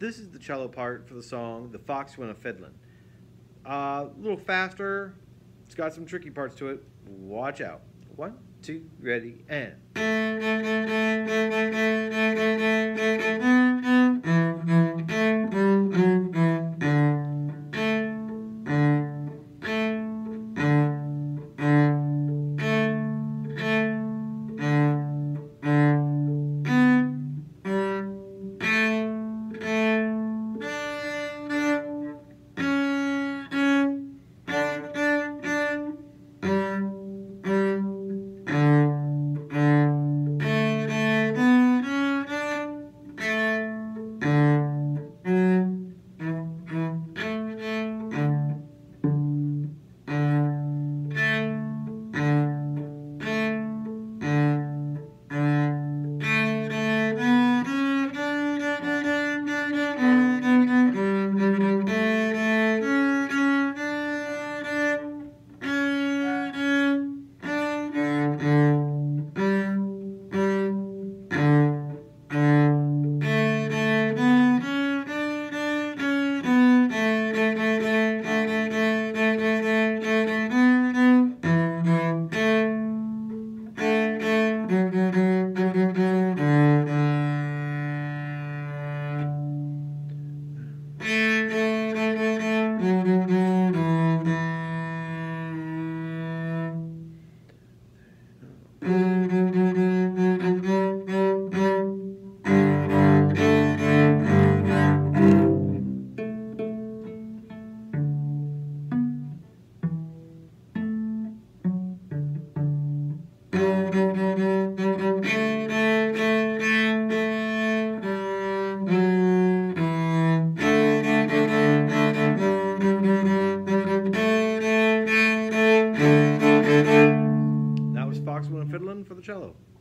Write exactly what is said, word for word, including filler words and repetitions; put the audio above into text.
this is the cello part for the song, The Fox Went a Fiddlin'. Uh, a little faster. It's got some tricky parts to it. Watch out. One, two, ready, and... That was Fox Went a Fiddlin' for the cello.